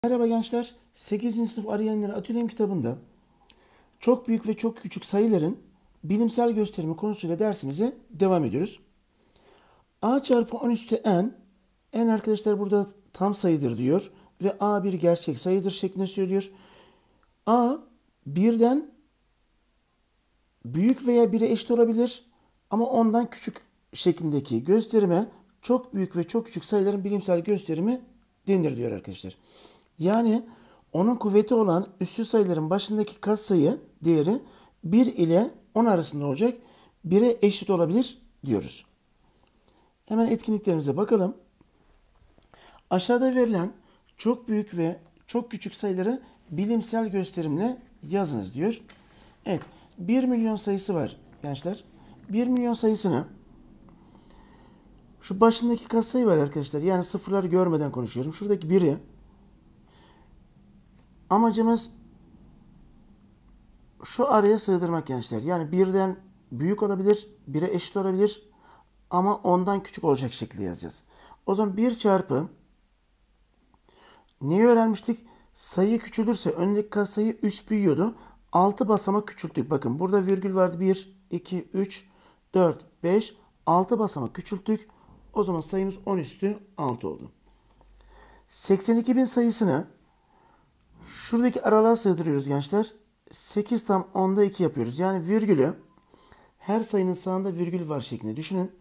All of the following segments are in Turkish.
Merhaba gençler. 8. sınıf arayanları atölyem kitabında çok büyük ve çok küçük sayıların bilimsel gösterimi konusuyla dersimize devam ediyoruz. A çarpı 10 üstü n arkadaşlar burada tam sayıdır diyor ve a bir gerçek sayıdır şeklinde söylüyor. A birden büyük veya 1'e eşit olabilir ama ondan küçük şeklindeki gösterime çok büyük ve çok küçük sayıların bilimsel gösterimi denir diyor arkadaşlar. Yani onun kuvveti olan üssü sayıların başındaki katsayı değeri 1 ile 10 arasında olacak. 1'e eşit olabilir diyoruz. Hemen etkinliklerimize bakalım. Aşağıda verilen çok büyük ve çok küçük sayıları bilimsel gösterimle yazınız diyor. Evet, 1 milyon sayısı var gençler. 1 milyon sayısını şu başındaki katsayı var arkadaşlar. Yani sıfırları görmeden konuşuyorum. Şuradaki 1'i amacımız şu araya sığdırmak gençler. Yani birden büyük olabilir, 1'e eşit olabilir ama ondan küçük olacak şekilde yazacağız. O zaman 1 çarpı neyi öğrenmiştik? Sayı küçülürse öndeki katsayı üst büyüyordu. 6 basamak küçülttük. Bakın burada virgül vardı. 1, 2, 3, 4, 5, 6 basamak küçülttük. O zaman sayımız 10 üstü 6 oldu. 82.000 sayısını şuradaki aralığa sığdırıyoruz gençler. 8 tam 10'da 2 yapıyoruz. Yani virgülü her sayının sağında virgül var şeklinde düşünün.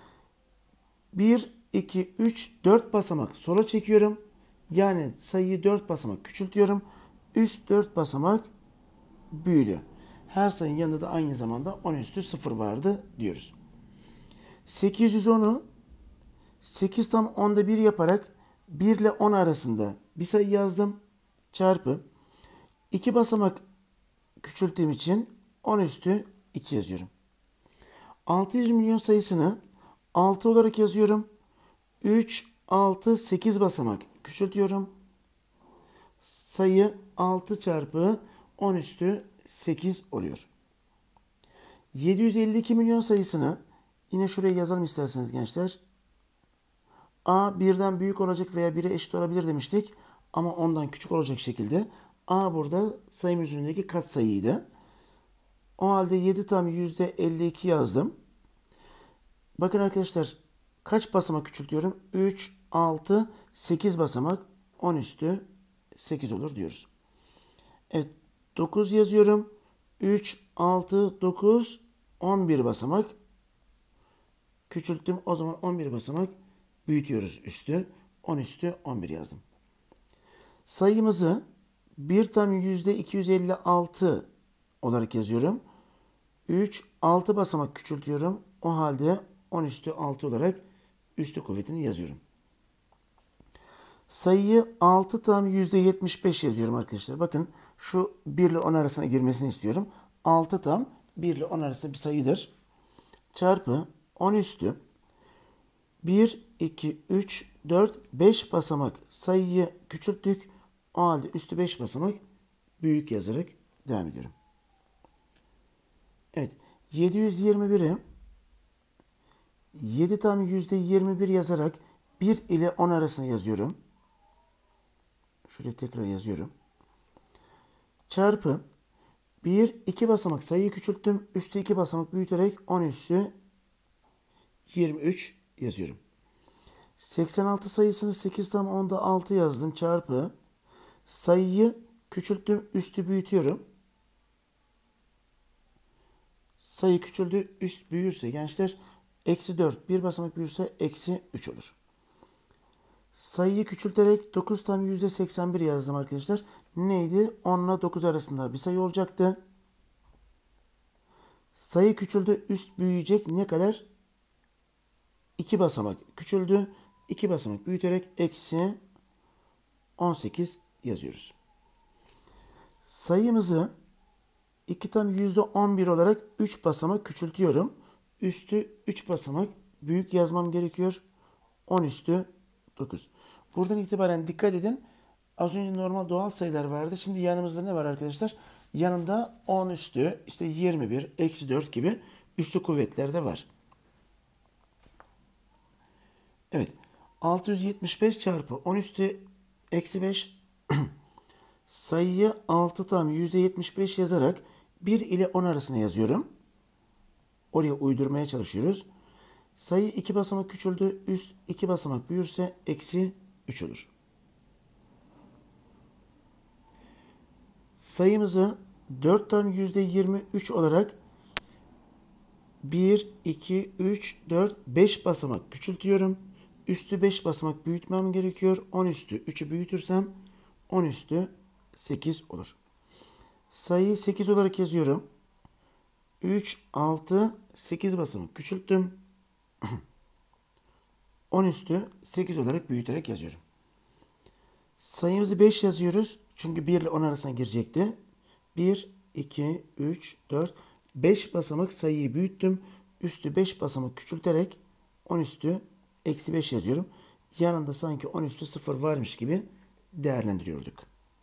1, 2, 3, 4 basamak sola çekiyorum. Yani sayıyı 4 basamak küçültüyorum. Üst 4 basamak büyüdü. Her sayının yanında da aynı zamanda 10 üstü 0 vardı diyoruz. 810'u 8 tam 10'da 1 yaparak 1 ile 10 arasında bir sayı yazdım. Çarpı 2 basamak küçülttüğüm için 10 üstü 2 yazıyorum. 600 milyon sayısını 6 olarak yazıyorum. 3, 6, 8 basamak küçültüyorum. Sayı 6 çarpı 10 üstü 8 oluyor. 752 milyon sayısını yine şuraya yazalım isterseniz gençler. A birden büyük olacak veya 1'e eşit olabilir demiştik. Ama ondan küçük olacak şekilde. A burada sayımız üzerindeki katsayıydı. O halde 7 tam %52 yazdım. Bakın arkadaşlar kaç basamak küçültüyorum? 3, 6, 8 basamak 10 üstü 8 olur diyoruz. Evet 9 yazıyorum. 3, 6, 9, 11 basamak küçülttüm. O zaman 11 basamak büyütüyoruz üstü. 10 üstü 11 yazdım. Sayımızı 1 tam %256 olarak yazıyorum. 3, 6 basamak küçültüyorum. O halde 10 üstü 6 olarak üstü kuvvetini yazıyorum. Sayıyı 6 tam %75 yazıyorum arkadaşlar. Bakın şu 1 ile 10 arasına girmesini istiyorum. 6 tam 1 ile 10 arasında bir sayıdır. Çarpı 10 üstü 1, 2, 3, 4, 5 basamak sayıyı küçülttük. O halde üstü 5 basamak büyük yazarak devam ediyorum. Evet. 721'i 7 tam %21 yazarak 1 ile 10 arasında yazıyorum. Şuraya tekrar yazıyorum. Çarpı 1, 2 basamak sayıyı küçülttüm. Üstü 2 basamak büyüterek 10 üstü 23 yazıyorum. 86 sayısını 8 tam 10'da 6 yazdım. Çarpı sayıyı küçülttüm. Üstü büyütüyorum. Sayı küçüldü. Üst büyürse gençler eksi 4. Bir basamak büyürse eksi 3 olur. Sayıyı küçülterek 9 tam %81 yazdım arkadaşlar. Neydi? 10 ile 9 arasında bir sayı olacaktı. Sayı küçüldü. Üst büyüyecek. Ne kadar? 2 basamak küçüldü. 2 basamak büyüterek eksi 18 yazıyoruz. Sayımızı 2 tam %11 olarak 3 basamak küçültüyorum. Üstü 3 basamak büyük yazmam gerekiyor. 10 üstü 9. Buradan itibaren dikkat edin. Az önce normal doğal sayılar vardı. Şimdi yanımızda ne var arkadaşlar? Yanında 10 üstü, işte 21, eksi 4 gibi üstü kuvvetler de var. Evet. 675 çarpı 10 üstü eksi 5 Sayıyı 6 tam %75 yazarak 1 ile 10 arasına yazıyorum. Oraya uydurmaya çalışıyoruz. Sayı 2 basamak küçüldü. Üst 2 basamak büyürse eksi 3 olur. Sayımızı 4 tam %23 olarak 1, 2, 3, 4, 5 basamak küçültüyorum. Üstü 5 basamak büyütmem gerekiyor. 10 üstü 3'ü büyütürsem 10 üstü 8 olur. Sayıyı 8 olarak yazıyorum. 3, 6, 8 basamak küçülttüm. 10 üstü 8 olarak büyüterek yazıyorum. Sayımızı 5 yazıyoruz. Çünkü 1 ile 10 arasına girecekti. 1, 2, 3, 4, 5 basamak sayıyı büyüttüm. Üstü 5 basamak küçülterek 10 üstü eksi 5 yazıyorum. Yanında sanki 10 üstü 0 varmış gibi değerlendiriyorduk.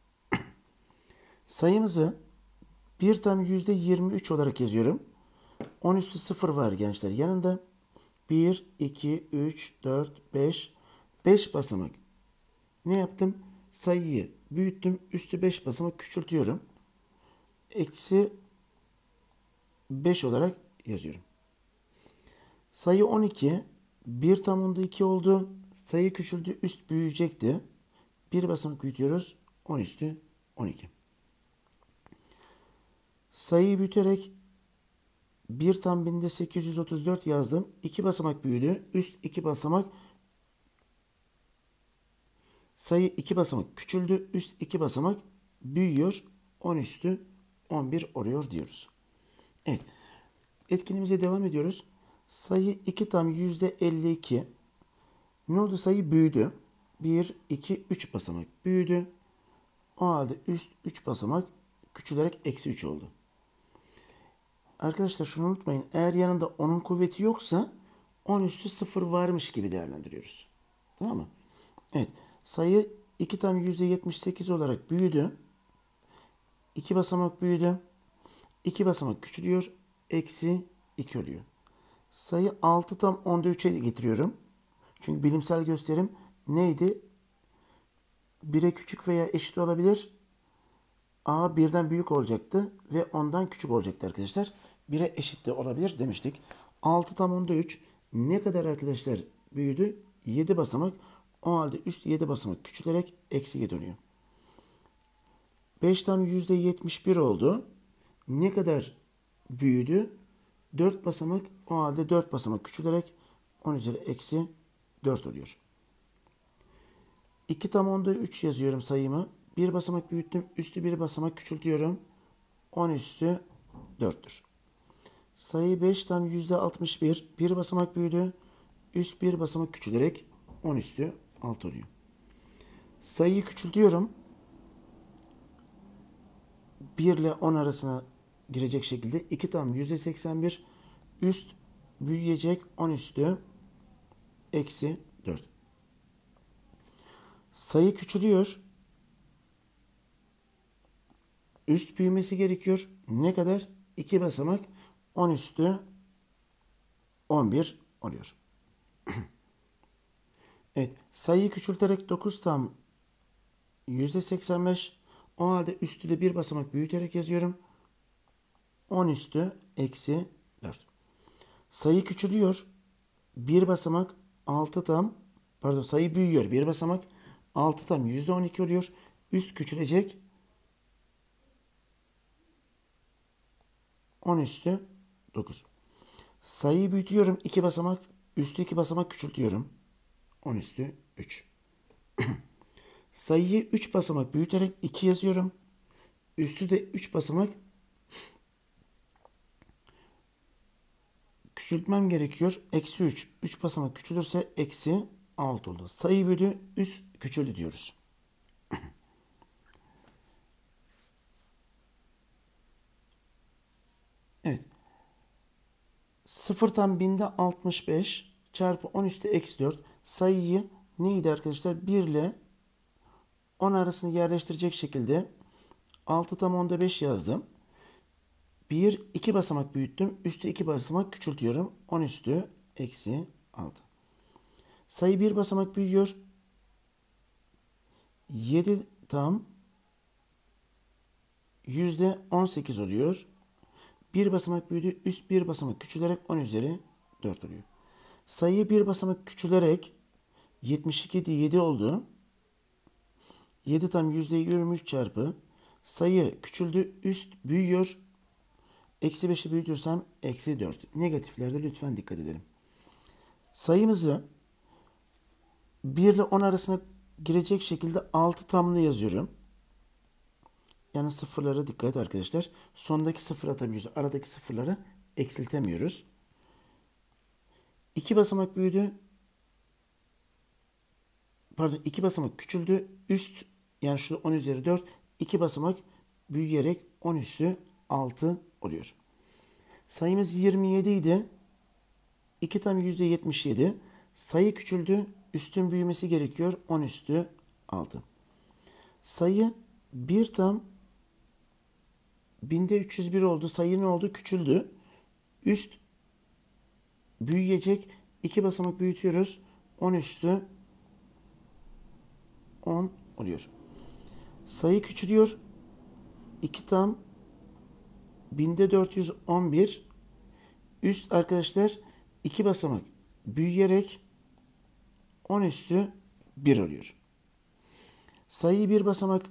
Sayımızı 1 tam %23 olarak yazıyorum. 10 üstü 0 var gençler yanında. 1, 2, 3, 4, 5. 5 basamak. Ne yaptım? Sayıyı büyüttüm. Üstü 5 basamak küçültüyorum. Eksi 5 olarak yazıyorum. Sayı 12. 1 tam onda 2 oldu. Sayı küçüldü. Üst büyüyecekti. 1 basamak büyütüyoruz. 10 üstü 12. Sayıyı büyüterek 1 tam binde 834 yazdım. 2 basamak büyüdü. Üst 2 basamak. Sayı 2 basamak küçüldü. Üst 2 basamak büyüyor. 10 üstü 11 oluyor diyoruz. Evet. Etkinliğimize devam ediyoruz. Sayı 2 tam %52. Ne oldu? Sayı büyüdü. 1, 2, 3 basamak büyüdü. O halde üst 3 basamak küçülerek eksi 3 oldu. Arkadaşlar şunu unutmayın. Eğer yanında 10'un kuvveti yoksa 10 üstü 0 varmış gibi değerlendiriyoruz. Tamam mı? Evet. Sayı 2 tam %78 olarak büyüdü. 2 basamak büyüdü. 2 basamak küçülüyor. Eksi 2 oluyor. Sayı 6 tam onda 3'e getiriyorum. Çünkü bilimsel gösterim neydi? 1'e küçük veya eşit olabilir. A 1'den büyük olacaktı ve 10'dan küçük olacaktı arkadaşlar. 1'e eşit de olabilir demiştik. 6 tam onda 3 ne kadar arkadaşlar büyüdü? 7 basamak. O halde üst 7 basamak küçülerek eksiye dönüyor. 5 tam %71 oldu. Ne kadar büyüdü? 4 basamak. O halde 4 basamak küçülerek 10 üzeri eksi 4 oluyor. 2 tam onda 3 yazıyorum sayımı. 1 basamak büyüttüm. Üstü 1 basamak küçültüyorum. 10 üstü 4'tür. Sayı 5 tam %61. 1 basamak büyüdü. Üst 1 basamak küçülerek 10 üstü 6 oluyor. Sayıyı küçültüyorum. 1 ile 10 arasına girecek şekilde 2 tam %81. Üst büyüyecek 10 üstü eksi 4. Sayı küçülüyor. Üst büyümesi gerekiyor. Ne kadar? 2 basamak 10 üstü 11 oluyor. Evet. Sayıyı küçülterek 9 tam %85. O halde üstü de bir basamak büyüterek yazıyorum. 10 üstü eksi 4. Sayı küçülüyor. Bir basamak 6 tam sayı büyüyor. Bir basamak 6 tam %12 oluyor. Üst küçülecek. 10 üstü 9. Sayıyı büyütüyorum. 2 basamak. Üstü 2 basamak küçültüyorum. 10 üstü 3. Sayıyı 3 basamak büyüterek 2 yazıyorum. Üstü de 3 basamak küçültmem gerekiyor. Eksi 3. 3 basamak küçülürse eksi 6 oldu. Sayı büyüdü. Üst küçüldü diyoruz. Evet. 0 tam binde 65 çarpı 10 üstü eksi 4. Sayıyı neydi arkadaşlar? 1 ile 10 arasını yerleştirecek şekilde 6 tam onda 5 yazdım. 1, 2 basamak büyüttüm. Üstü 2 basamak küçültüyorum. 10 üstü eksi 6. Sayı 1 basamak büyüyor. 7 tam %18 oluyor. Bir basamak büyüdü. Üst bir basamak küçülerek 10 üzeri 4 oluyor. Sayı bir basamak küçülerek 72'de 7 oldu. 7 tam %23 çarpı. Sayı küçüldü. Üst büyüyor. Eksi 5'i büyütürsem eksi 4. Negatiflerde lütfen dikkat edelim. Sayımızı 1 ile 10 arasına girecek şekilde 6 tamlı yazıyorum. Yani sıfırlara dikkat et arkadaşlar. Sondaki sıfır atabiliyoruz. Aradaki sıfırları eksiltemiyoruz. 2 basamak büyüdü. Pardon, 2 basamak küçüldü. Üst, yani şu 10 üzeri 4. 2 basamak büyüyerek 10 üstü 6 oluyor. Sayımız 27 idi. 2 tam %77. Sayı küçüldü. Üstün büyümesi gerekiyor. 10 üstü 6. Sayı 1 tam binde 301 oldu. Sayı ne oldu? Küçüldü. Üst büyüyecek. 2 basamak büyütüyoruz. 10 üstü 10 oluyor. Sayı küçülüyor. 2 tam binde 411. Üst arkadaşlar 2 basamak büyüyerek 10 üstü 1 oluyor. Sayıyı bir basamak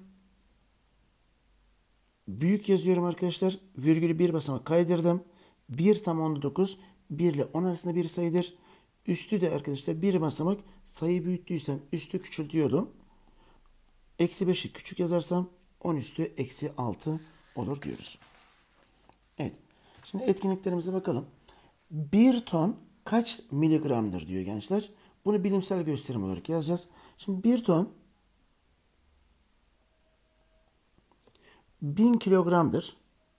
büyük yazıyorum arkadaşlar. Virgülü bir basamak kaydırdım. 1 tam 19. 1 ile 10 arasında bir sayıdır. Üstü de arkadaşlar bir basamak sayı büyüttüysem üstü küçültüyordum. Eksi 5'i küçük yazarsam 10 üstü eksi 6 olur diyoruz. Evet. Şimdi etkinliklerimize bakalım. 1 ton kaç miligramdır diyor gençler. Bunu bilimsel gösterim olarak yazacağız. Şimdi 1 ton 1000 kilogramdır.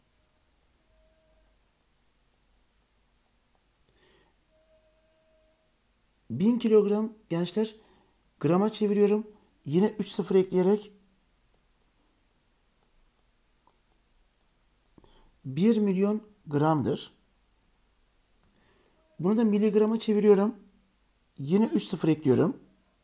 1000 kilogram gençler grama çeviriyorum. Yine 3 sıfır ekleyerek 1 milyon gramdır. Bunu da miligrama çeviriyorum. Yine 3 sıfır ekliyorum.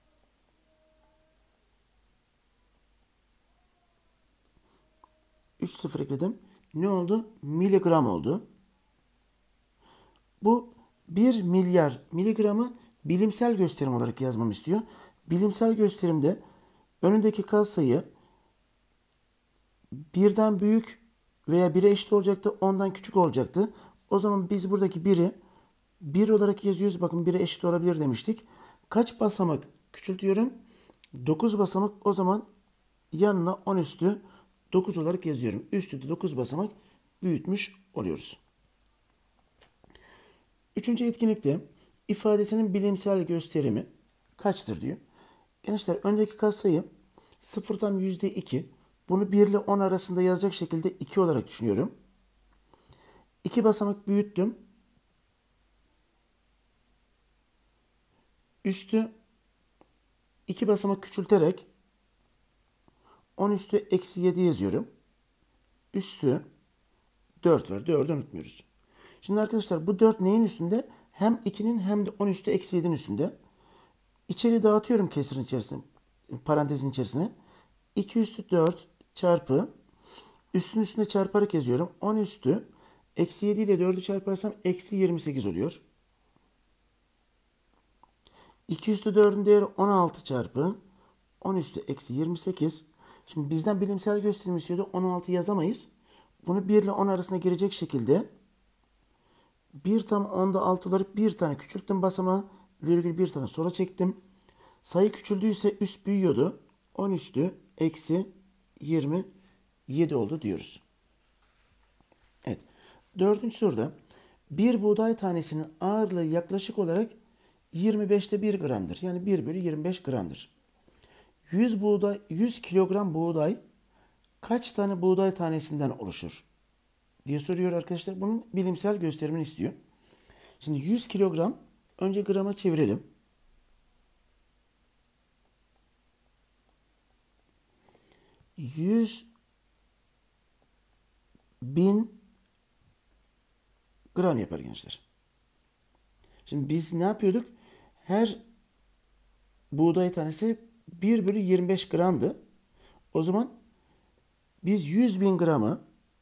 Üç sıfır ekledim. Ne oldu? Miligram oldu. Bu 1 milyar miligramı bilimsel gösterim olarak yazmamı istiyor. Bilimsel gösterimde önündeki katsayı birden büyük veya 1'e eşit olacaktı. 10'dan küçük olacaktı. O zaman biz buradaki 1'i 1 olarak yazıyoruz. Bakın 1'e eşit olabilir demiştik. Kaç basamak küçültüyorum? 9 basamak. O zaman yanına 10 üstü 9 olarak yazıyorum. Üstü de 9 basamak büyütmüş oluyoruz. Üçüncü etkinlikte ifadesinin bilimsel gösterimi kaçtır diyor. Gençler öndeki katsayı 0'dan %2. Bunu 1 ile 10 arasında yazacak şekilde 2 olarak düşünüyorum. 2 basamak büyüttüm. Üstü 2 basamak küçülterek 10 üstü eksi 7 yazıyorum. Üstü 4 var. 4'ü unutmuyoruz. Şimdi arkadaşlar bu 4 neyin üstünde? Hem 2'nin hem de 10 üstü eksi 7'nin üstünde. İçeri dağıtıyorum kesirin içerisine, parantezin içerisine. 2 üstü 4 çarpı üstün üstüne çarparak yazıyorum. 10 üstü eksi 7 ile 4'ü çarparsam eksi 28 oluyor. 2 üstü 4'ün değeri 16 çarpı 10 üstü eksi 28. Şimdi bizden bilimsel gösterim istiyordu. 16 yazamayız. Bunu 1 ile 10 arasına girecek şekilde 1 tam 10'da 6 olarak bir tane küçülttüm basamağı. Virgül bir tane sola çektim. Sayı küçüldüyse üst büyüyordu. 10 üstü eksi 27 oldu diyoruz. Evet. Dördüncü soruda bir buğday tanesinin ağırlığı yaklaşık olarak 25'te 1 gramdır. Yani 1 bölü 25 gramdır. 100 kilogram buğday kaç tane buğday tanesinden oluşur diye soruyor arkadaşlar. Bunun bilimsel gösterimini istiyor. Şimdi 100 kilogram önce grama çevirelim. 100.000 gram yapar gençler. Şimdi biz ne yapıyorduk? Her buğday tanesi 1 bölü 25 gramdı. O zaman Biz 100.000 gramı,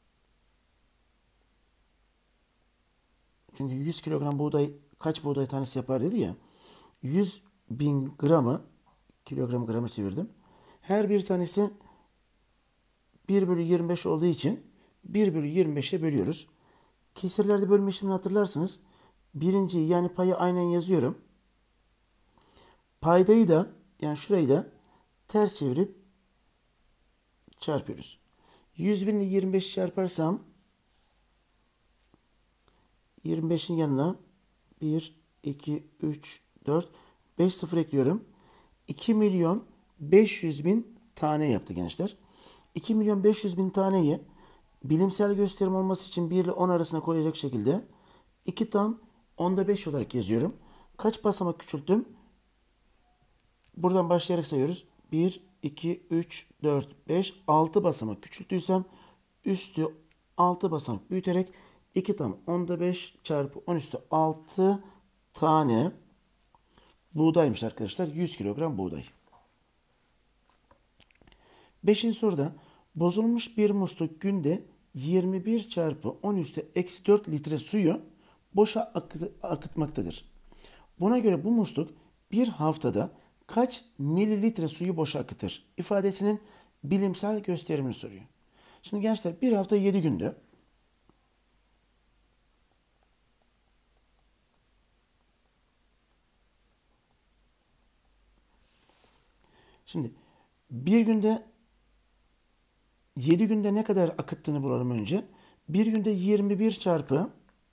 çünkü 100 kilogram buğday kaç buğday tanesi yapar dedi ya. 100.000 gramı, kilogram grama çevirdim. Her bir tanesi 1 bölü 25 olduğu için 1 bölü 25'e bölüyoruz. Kesirlerde bölme işlemini hatırlarsınız. Birinciyi yani payı aynen yazıyorum. Paydayı da yani şurayı da ters çevirip çarpıyoruz. 100.000 ile 25 çarparsam 25'in yanına 1, 2, 3, 4, 5 sıfır ekliyorum. 2.500.000 tane yaptı gençler. 2.500.000 taneyi bilimsel gösterim olması için 1 ile 10 arasına koyacak şekilde 2 tam 10'da 5 olarak yazıyorum. Kaç basamak küçülttüm? Buradan başlayarak sayıyoruz. 1, 2, 3, 4, 5, 6 basamak küçülttüysem üstü 6 basamak büyüterek 2 tam 10'da 5 çarpı 10 üstü 6 tane buğdaymış arkadaşlar. 100 kilogram buğday. 5. soruda bozulmuş bir musluk günde 21 çarpı 10 üstü eksi 4 litre suyu boşa akıtmaktadır. Buna göre bu musluk bir haftada kaç mililitre suyu boşa akıtır? İfadesinin bilimsel gösterimini soruyor. Şimdi gençler bir hafta 7 gündü. Şimdi bir günde 7 günde ne kadar akıttığını bulalım önce. Bir günde 21 çarpı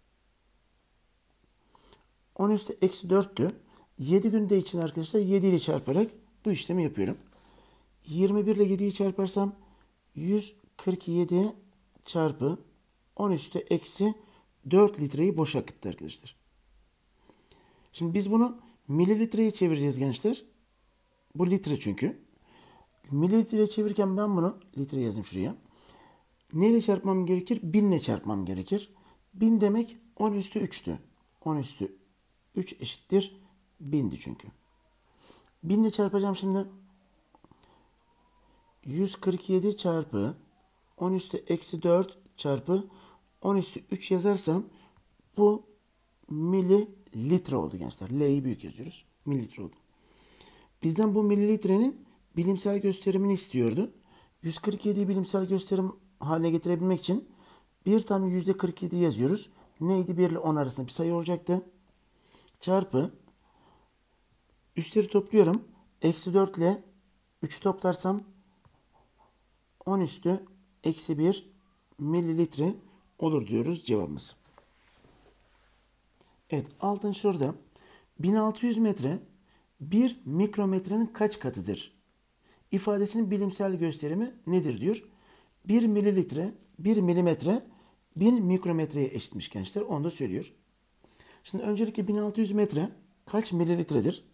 10 üstü eksi 4'tü. 7 günde için arkadaşlar 7 ile çarparak bu işlemi yapıyorum. 21 ile 7'yi çarparsam 147 çarpı 10 üstü eksi 4 litreyi boşa akıttı arkadaşlar. Şimdi biz bunu mililitreye çevireceğiz gençler. Bu litre çünkü. Mililitreye çevirirken ben bunu litre yazayım şuraya. Neyle çarpmam gerekir? 1000 ile çarpmam gerekir. 1000 demek 10 üstü 3'tü. 10 üstü 3 eşittir 1000'di çünkü. 1000 ile çarpacağım şimdi. 147 çarpı 10 üstü eksi 4 çarpı 10 üstü 3 yazarsam bu mililitre oldu gençler. L'yi büyük yazıyoruz. Mililitre oldu. Bizden bu mililitrenin bilimsel gösterimini istiyordu. 147'yi bilimsel gösterim haline getirebilmek için bir tam %47 yazıyoruz. Neydi? 1 ile 10 arasında bir sayı olacaktı. Çarpı üstleri topluyorum. Eksi 4 ile 3'ü toplarsam 10 üstü eksi 1 mililitre olur diyoruz cevabımız. Evet 6. soruda 1600 metre 1 mikrometrenin kaç katıdır? İfadesinin bilimsel gösterimi nedir diyor. 1 mililitre 1 milimetre 1000 mikrometreye eşitmiş gençler. Onu da söylüyor. Şimdi öncelikle 1600 metre kaç mililitredir?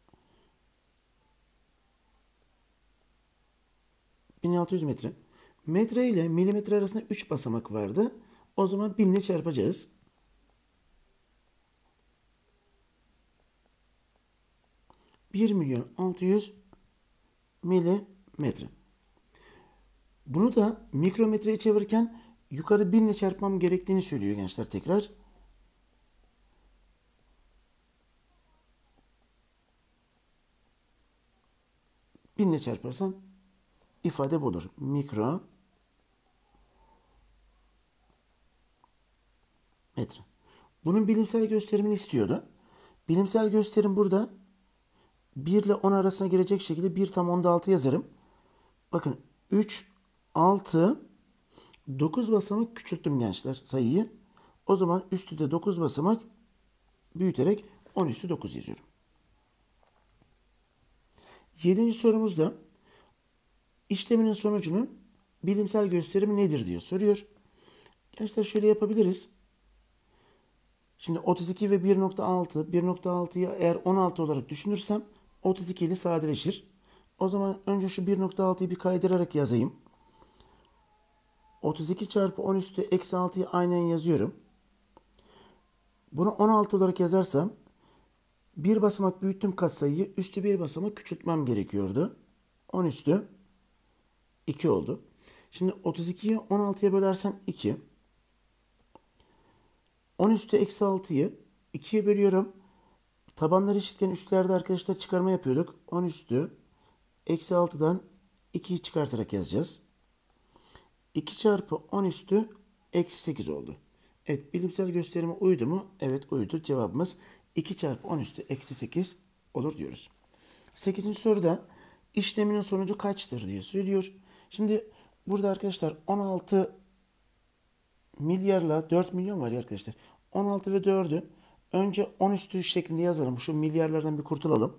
1600 metre. Metre ile milimetre arasında 3 basamak vardı. O zaman 1000 ile çarpacağız. Bir milyon 600 milimetre. Bunu da mikrometreye çevirirken yukarı 1000 ile çarpmam gerektiğini söylüyor gençler tekrar. Binle çarparsan ifade bu olur. Mikrometre. Bunun bilimsel gösterimini istiyordu. Bilimsel gösterim burada 1 ile 10 arasına girecek şekilde 1 tam 10'da 6 yazarım. Bakın 3, 6, 9 basamak küçülttüm gençler sayıyı. O zaman üstü de 9 basamak büyüterek 10 üstü 9 yazıyorum. 7. sorumuzda işleminin sonucunun bilimsel gösterimi nedir diye soruyor. Gençler şöyle yapabiliriz. Şimdi 32 ve 1.6, 1.6'yı eğer 16 olarak düşünürsem 32 ile sadeleşir. O zaman önce şu 1.6'yı bir kaydırarak yazayım. 32 çarpı 10 üstü eksi 6'yı aynen yazıyorum. Bunu 16 olarak yazarsam bir basamak büyüttüm katsayıyı, üstü bir basamak küçültmem gerekiyordu. 10 üstü 2 oldu. Şimdi 32'yi 16'ya bölersem 2. 10 üstü eksi 6'yı 2'ye bölüyorum. Tabanlar eşitken üstlerde arkadaşlar çıkarma yapıyorduk. 10 üstü eksi 6'dan 2'yi çıkartarak yazacağız. 2 çarpı 10 üstü eksi 8 oldu. Evet, bilimsel gösterime uydu mu? Evet, uydu. Cevabımız 2 çarpı 10 üstü eksi 8 olur diyoruz. 8. soruda işleminin sonucu kaçtır diye söylüyor. Şimdi burada arkadaşlar 16 milyarla 4 milyon var ya arkadaşlar. 16 ve 4'ü önce 10 üstü 3 şeklinde yazalım. Şu milyarlardan bir kurtulalım.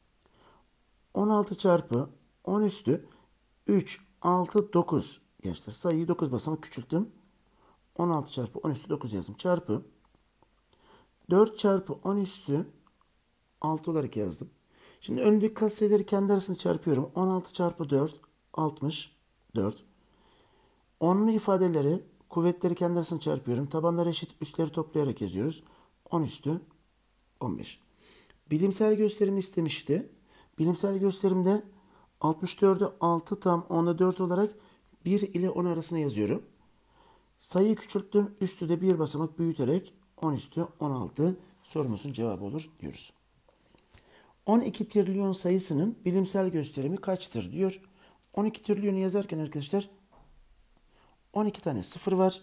16 çarpı 10 üstü 3, 6, 9. Gençler sayıyı 9 basamak küçülttüm. 16 çarpı 10 üstü 9 yazdım. Çarpı 4 çarpı 10 üstü 6 olarak yazdım. Şimdi öndeki katsayıları kendi arasında çarpıyorum. 16 çarpı 4 64. Onlu ifadeleri kuvvetleri kendi arasında çarpıyorum. Tabanları eşit üstleri toplayarak yazıyoruz. 10 üstü 15. Bilimsel gösterim istemişti. Bilimsel gösterimde 64'ü 6 tam 10'da 4 olarak 1 ile 10 arasında yazıyorum. Sayıyı küçülttüm. Üstü de bir basamak büyüterek 10 üstü 16 sorumuzun cevabı olur diyoruz. 12 trilyon sayısının bilimsel gösterimi kaçtır diyor. 12 trilyonu yazarken arkadaşlar 12 tane sıfır var.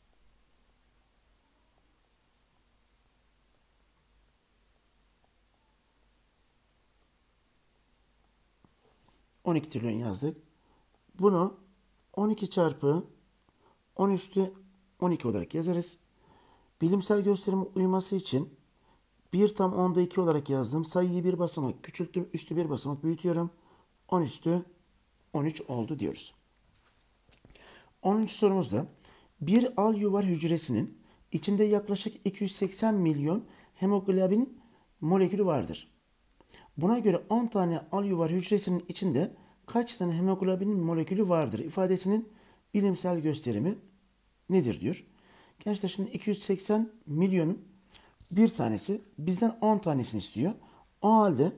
...12 trilyon yazdık. Bunu 12 çarpı 10 üstü 12 olarak yazarız. Bilimsel gösterime uyması için 1 tam 10'da 2 olarak yazdım. Sayıyı bir basamak küçülttüm. Üstü bir basamak büyütüyorum. 10 üstü 13 oldu diyoruz. 10. sorumuzda bir al yuvar hücresinin içinde yaklaşık 280 milyon hemoglobin molekülü vardır. Buna göre 10 tane al yuvar hücresinin içinde kaç tane hemoglobin molekülü vardır ifadesinin bilimsel gösterimi nedir diyor. Gençler şimdi 280 milyonun bir tanesi bizden 10 tanesini istiyor. O halde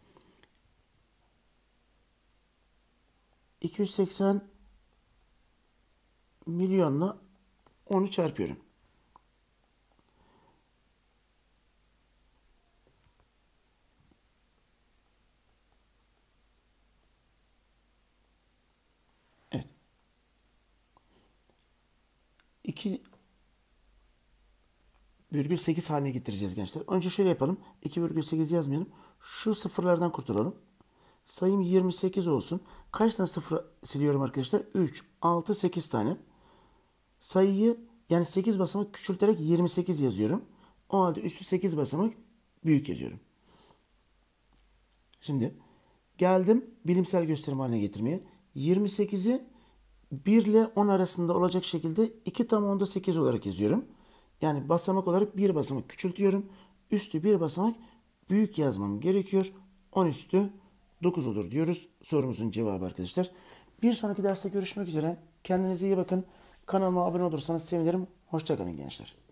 280 milyonla 10'u çarpıyorum. Evet. 2,8 haline getireceğiz gençler. Önce şöyle yapalım. 2,8 yazmayalım. Şu sıfırlardan kurtulalım. Sayım 28 olsun. Kaç tane sıfır siliyorum arkadaşlar? 3, 6, 8 tane. Sayıyı yani 8 basamak küçülterek 28 yazıyorum. O halde üstü 8 basamak büyük yazıyorum. Şimdi geldim bilimsel gösterim haline getirmeye. 28'i 1 ile 10 arasında olacak şekilde 2 tam 10'da 8 olarak yazıyorum. Yani basamak olarak bir basamak küçültüyorum. Üstü bir basamak büyük yazmam gerekiyor. 10 üstü 9 olur diyoruz. Sorumuzun cevabı arkadaşlar. Bir sonraki derste görüşmek üzere. Kendinize iyi bakın. Kanalıma abone olursanız sevinirim. Hoşça kalın gençler.